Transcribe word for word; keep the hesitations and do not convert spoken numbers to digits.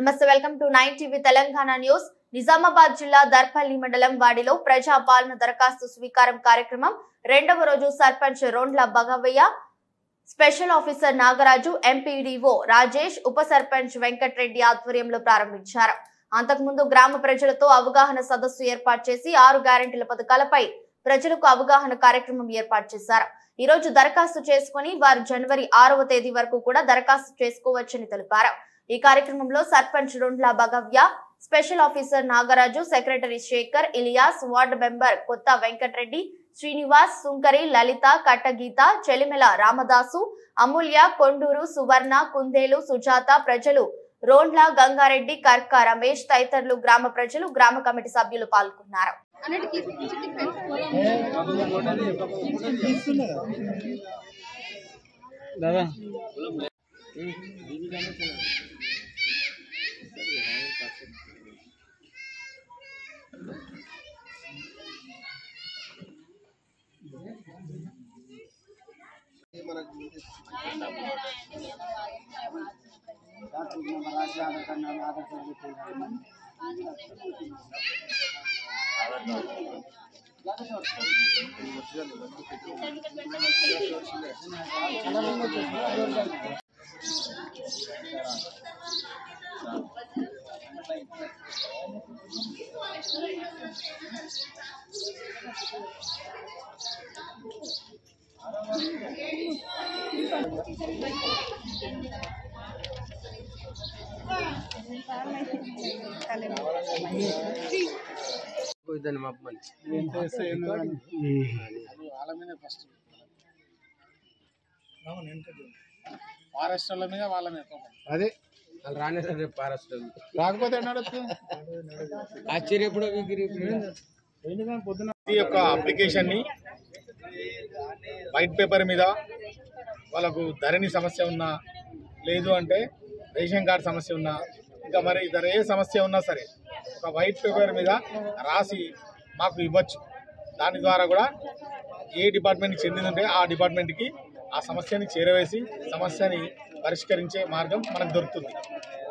నమస్తే, welcome to nine TV Telangana news. Nizamabad జిల్లా దర్పల్లి మండలం వాడిలో ప్రజా పాలన దరఖాస్తు స్వీకారం కార్యక్రమం రెండవ రోజు sarpanch Rondla Bhagavayya, special officer Nagaraju, MPDO Rajesh, ఉప సర్పంచ్ వెంకటరెడ్డి ఆధ్వర్యంలో ప్రారంభించారు. అంతకుముందు గ్రామ ప్రజలతో అవగాహన సదస్సు ఏర్పాటు చేసి ఆరు గ్యారెంటీల పథకాలపై ప్రజలకు అవగాహన కార్యక్రమం ఏర్పాటు చేశారు. ఈ రోజు దరఖాస్తు చేసుకుని వారు జనవరి ఆరవ తేదీ వరకు కూడా దరఖాస్తు చేసుకోవచ్చని తెలిపారు. ఈ కార్యక్రమంలో sarpanch Rondla Bhagavya, special officer Nagaraju, secretary Shekhar, Ilyas, ward member Kotha Venkatareddy, Srinivas, సుంకరి, లలిత, కట్టగీత, చెలిమెల రామదాసు, అమూల్య, కొండూరు, సువర్ణ, కుందేలు, సుజాత, ప్రజలు రోండ్ల, గంగారెడ్డి, కర్క, రమేష్ తదితరులు, గ్రామ ప్రజలు, గ్రామ కమిటీ సభ్యులు పాల్గొన్నారు. ఫారెస్ట్ వాళ్ళ మీద వాళ్ళ మీద అదే రానే ఫారెస్ట్ రాకపోతే ఆశ్చర్యపడ ఈ యొక్క అప్లికేషన్ ని వైట్ పేపర్ మీద వాళ్ళకు ధరణి సమస్య ఉన్నా, లేదు అంటే రేషన్ కార్డు సమస్య ఉన్నా, ఇంకా మరి ఇతర ఏ సమస్య ఉన్నా సరే ఒక వైట్ పేపర్ మీద రాసి మాకు ఇవ్వచ్చు. దాని ద్వారా కూడా ఏ డిపార్ట్మెంట్కి చెందిందంటే ఆ డిపార్ట్మెంట్కి ఆ సమస్యని చేరవేసి సమస్యని పరిష్కరించే మార్గం మనకు దొరుకుతుంది.